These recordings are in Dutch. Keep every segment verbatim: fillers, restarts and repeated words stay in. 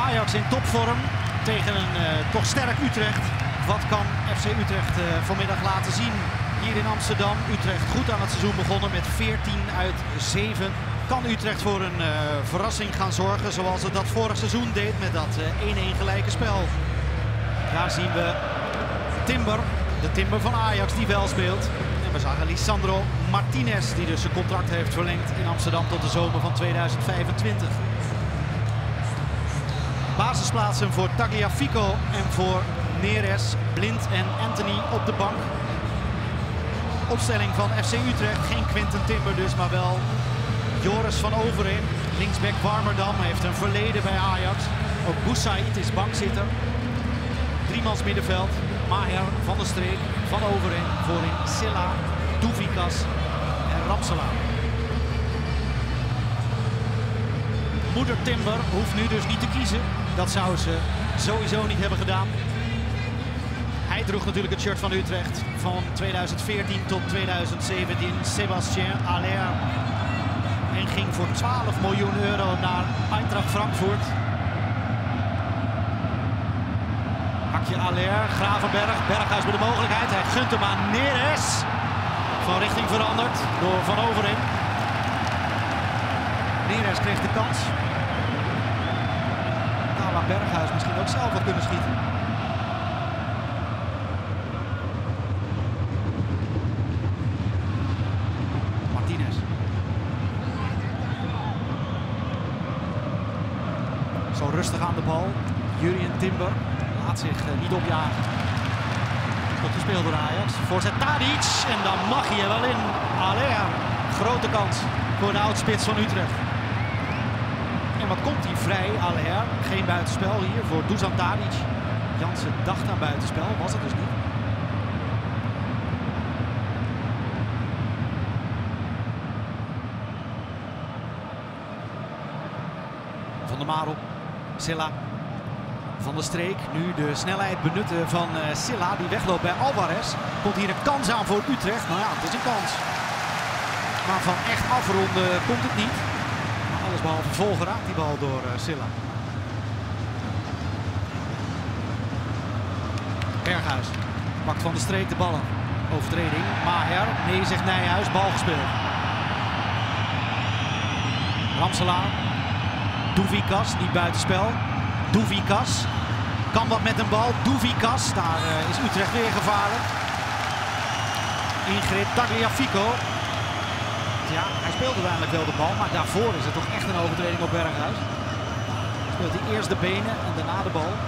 Ajax in topvorm tegen een uh, toch sterk Utrecht. Wat kan F C Utrecht uh, vanmiddag laten zien hier in Amsterdam? Utrecht goed aan het seizoen begonnen met veertien uit zeven. Kan Utrecht voor een uh, verrassing gaan zorgen zoals het dat vorig seizoen deed met dat één-één uh, gelijke spel? Daar zien we Timber, de Timber van Ajax die wel speelt. En we zagen Lisandro Martinez die dus zijn contract heeft verlengd in Amsterdam tot de zomer van tweeduizend vijfentwintig. Basisplaatsen voor Tagliafico en voor Neres, Blind en Anthony op de bank. Opstelling van F C Utrecht, geen Quinten Timber dus, maar wel Joris van Overheem. Linksback Warmerdam heeft een verleden bij Ajax. Ook Boussaïd is bankzitter. Driemans middenveld, Maher, Van der Streek, Van Overheem, voorin Silla, Douvikas en Ramselaar. Moeder Timber hoeft nu dus niet te kiezen. Dat zou ze sowieso niet hebben gedaan. Hij droeg natuurlijk het shirt van Utrecht van tweeduizend veertien tot tweeduizend zeventien. Sébastien Haller. En ging voor twaalf miljoen euro naar Eintracht Frankfurt. Hakje Haller, Gravenberg, Berghuis met de mogelijkheid. Hij gunt hem aan Neres. Van richting veranderd door Van Overheem. Neres kreeg de kans. Nou, maar Berghuis misschien ook zelf wat kunnen schieten. Martinez. Zo rustig aan de bal. Jurien Timber laat zich uh, niet opjagen. Tot gespeeld door Ajax. Voorzet Tadic en dan mag hij er wel in. Haller. Grote kans voor de oudspits van Utrecht. En wat komt hij vrij, Haller. Geen buitenspel hier voor Dusan Tadic. Jansen dacht aan buitenspel, was het dus niet. Van der Marel, Silla, Van der Streek. Nu de snelheid benutten van uh, Silla die wegloopt bij Alvarez. Komt hier een kans aan voor Utrecht. Nou ja, het is een kans. Maar van echt afronden komt het niet. Alles behalve vol geraakt die bal door uh, Silla. Berghuis pakt Van der Streek de ballen. Overtreding. Maher. Nee, zegt Nijhuis. Bal gespeeld. Ramselaar. Douvikas. Niet buitenspel. Douvikas. Kan wat met een bal. Douvikas. Daar uh, is Utrecht weer gevaarlijk. Ingrid Tagliafico. Ja, hij speelde uiteindelijk wel de bal, maar daarvoor is het toch echt een overtreding op Berghuis. Speelt hij eerst de benen en daarna de bal.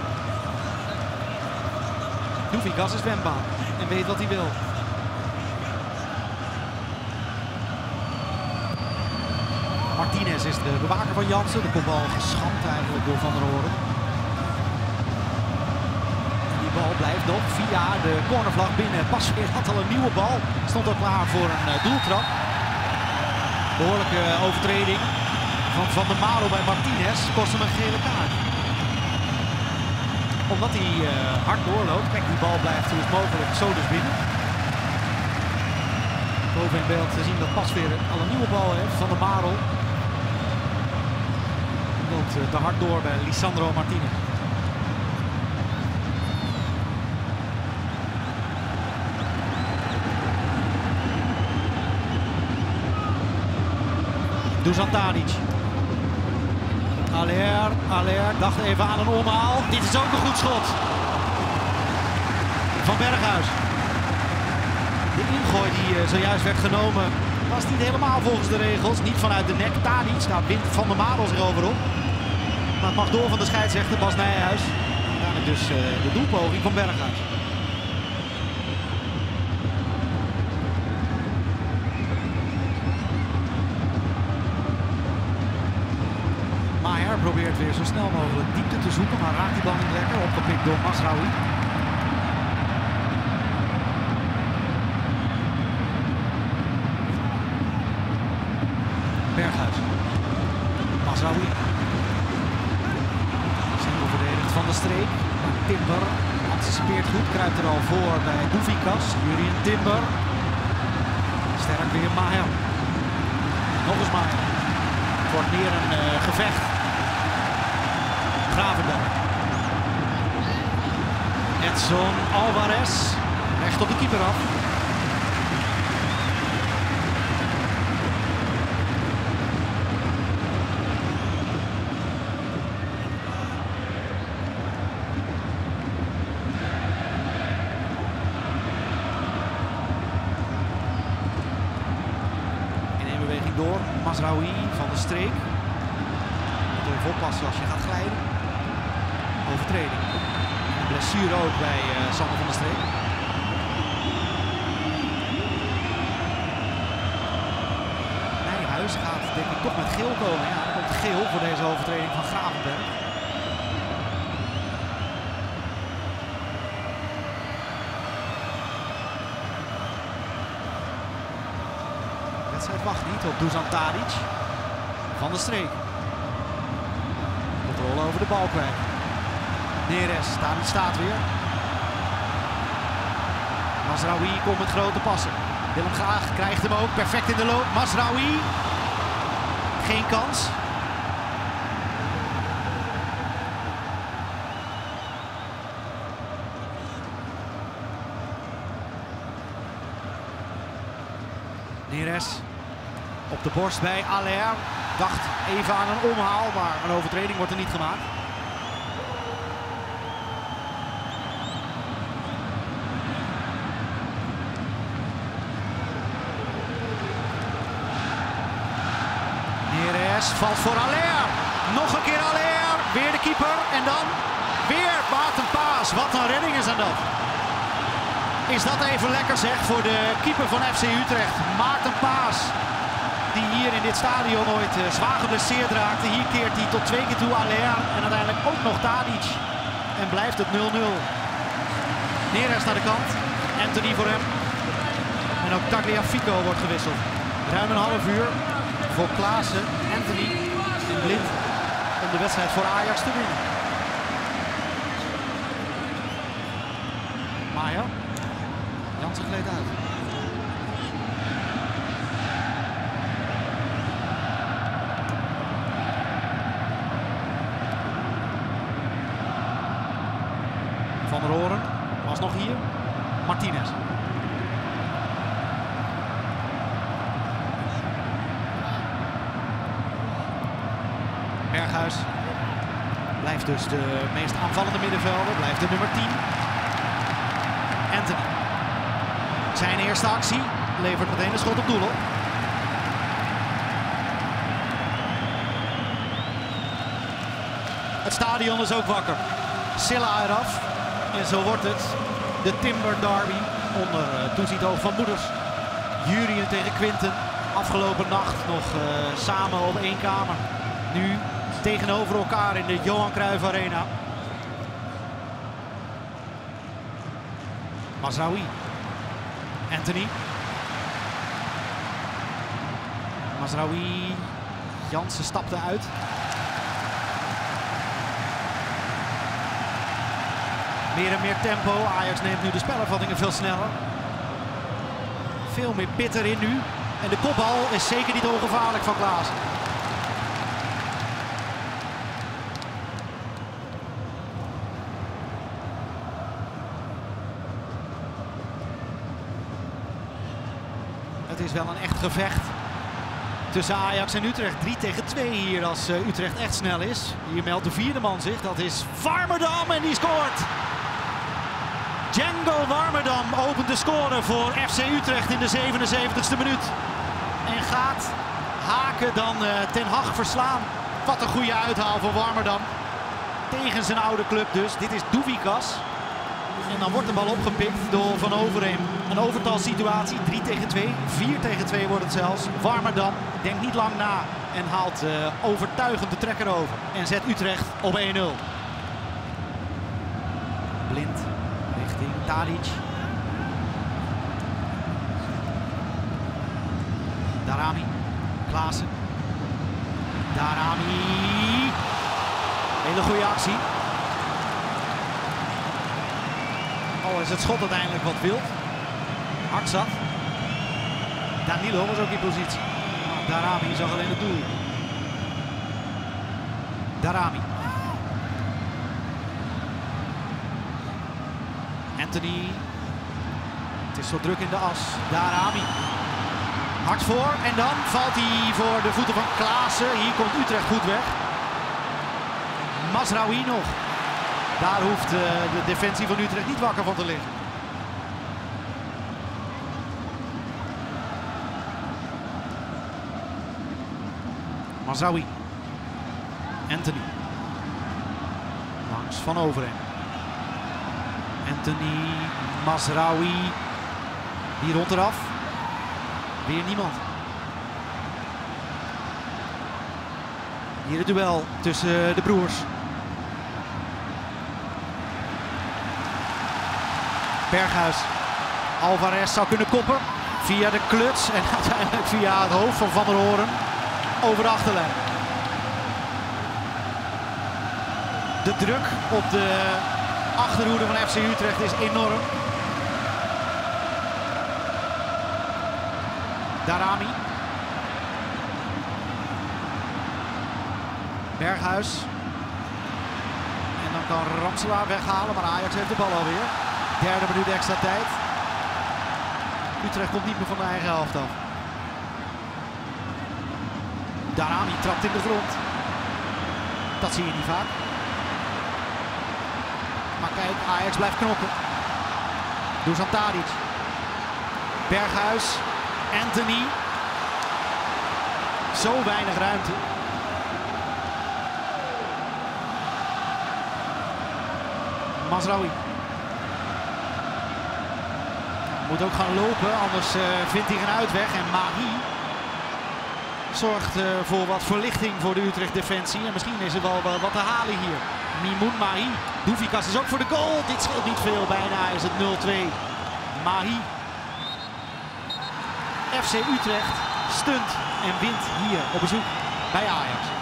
Douvikas is wendbaar en weet wat hij wil. Martinez is de bewaker van Jansen. De kopbal geschampt eigenlijk door Van der Hoorn. Die bal blijft nog via de cornervlag binnen. Pasveer had al een nieuwe bal. Stond al klaar voor een uh, doeltrap. Behoorlijke overtreding van Van der Marel bij Martinez. Kost hem een gele kaart. Omdat hij uh, hard doorloopt. Kijk, die bal blijft hoe het mogelijk zo dus binnen. Boven in beeld te zien dat Pasveer al een nieuwe bal heeft. Van der Marel loopt uh, te hard door bij Lisandro Martinez. Dusan Tadic. Haller, Haller dacht even aan een omhaal. Dit is ook een goed schot. Van Berghuis. De ingooi die zojuist werd genomen was niet helemaal volgens de regels. Niet vanuit de nek. Tadic, daar wint Van der Marel zich over op. Maar het mag door van de scheidsrechter Bas Nijhuis. Uiteindelijk dus uh, de doelpoging van Berghuis. Maher probeert weer zo snel mogelijk diepte te zoeken, maar raakt die bal niet lekker. Opgepikt door Masraoui. Berghuis. Masraoui. Simpel verdedigd Van der Streek. Maar Timber anticipeert goed, kruipt er al voor bij Douvikas. Jurien Timber. Sterk weer Maher. Nog eens Maher. Het wordt meer een uh, gevecht. Gravenberg. Edson Alvarez. Recht op de keeper af. Door Mazraoui van de streek. Moet er even oppassen als je gaat glijden. Overtreding. En blessure ook bij uh, Sander van de Streek. Nijhuis gaat denk ik toch met geel komen. Ja, er komt geel voor deze overtreding van Gravenberg. Het wacht niet op Dusan Tadic. Van de Streek. Controle over de bal kwijt. Neres, Tadic staat weer. Mazraoui komt met grote passen. Willem Graag krijgt hem ook. Perfect in de loop. Mazraoui. Geen kans. Neres. Op de borst bij Aller. Dacht even aan een omhaal, maar een overtreding wordt er niet gemaakt. Neres valt voor Aller. Nog een keer Aller. Weer de keeper. En dan weer Maarten Paas. Wat een redding is aan dat. Is dat even lekker zeg voor de keeper van F C Utrecht. Maarten Paas. Die hier in dit stadion ooit uh, zwaar geblesseerd raakte. Hier keert hij tot twee keer toe Aller. En uiteindelijk ook nog Tadic. En blijft het nul nul. Neres naar de kant. Anthony voor hem. En ook Tagliafico wordt gewisseld. Ruim een half uur voor Klaassen, Anthony en Blind om de wedstrijd voor Ajax te winnen. Maya. Jansen gleed uit. Van der Hoorn was nog hier. Martinez. Berghuis blijft dus de meest aanvallende middenvelder. Blijft de nummer tien. Anthony. Zijn eerste actie levert meteen een schot op doel op. Het stadion is ook wakker. Silla eraf. En zo wordt het de Timber Derby onder uh, toezicht oog van Moeders. Jurien tegen Quinten. Afgelopen nacht nog uh, samen op één kamer. Nu tegenover elkaar in de Johan Cruijff Arena. Mazraoui. Anthony. Mazraoui. Jansen stapte uit. Meer en meer tempo. Ajax neemt nu de spelopvattingen veel sneller. Veel meer pit erin nu. En de kopbal is zeker niet ongevaarlijk van Klaassen. Het is wel een echt gevecht tussen Ajax en Utrecht. drie tegen twee hier als uh, Utrecht echt snel is. Hier meldt de vierde man zich. Dat is Warmerdam en die scoort. Django Warmerdam opent de score voor F C Utrecht in de zevenenzeventigste minuut. En gaat Haken dan uh, Ten Hag verslaan. Wat een goede uithaal voor Warmerdam. Tegen zijn oude club dus. Dit is Douvikas. En dan wordt de bal opgepikt door Van Overheem. Een overtalsituatie. drie tegen twee. vier tegen twee wordt het zelfs. Warmerdam denkt niet lang na. En haalt uh, overtuigend de trekker over. En zet Utrecht op één nul. Blind. Richting Tadic. Darami. Klaassen. Darami. Hele goede actie. Al is het schot uiteindelijk wat wild. Hard zat. Danilo was ook in positie. Maar Darami zag alleen het doel. Darami. Anthony. Het is zo druk in de as. Daramy. Hard voor en dan valt hij voor de voeten van Klaassen. Hier komt Utrecht goed weg. Mazraoui nog. Daar hoeft uh, de defensie van Utrecht niet wakker van te liggen. Mazraoui. Anthony. Langs Van Overheem. Anthony. Mazraoui. Die rond eraf. Weer niemand. Hier het duel tussen de broers. Berghuis. Alvarez zou kunnen koppen. Via de kluts en uiteindelijk via het hoofd van Van der Hoorn over de achterlijn. De druk op de achterhoede van F C Utrecht is enorm. Daramy. Berghuis. En dan kan Ramselaar weghalen, maar Ajax heeft de bal alweer. Derde minuut extra tijd. Utrecht komt niet meer van de eigen helft af. Daramy trapt in de grond. Dat zie je niet vaak. Maar kijk, Ajax blijft knokken. Dusan Tadic. Berghuis. Anthony. Zo weinig ruimte. Mazraoui. Moet ook gaan lopen, anders uh, vindt hij geen uitweg. En Mahi zorgt uh, voor wat verlichting voor de Utrecht defensie. En misschien is er wel uh, wat te halen hier. Mimoun Mahi. Douvikas is ook voor de goal. Dit scheelt niet veel, bijna is het nul twee. Mahi. F C Utrecht stunt en wint hier op bezoek bij Ajax.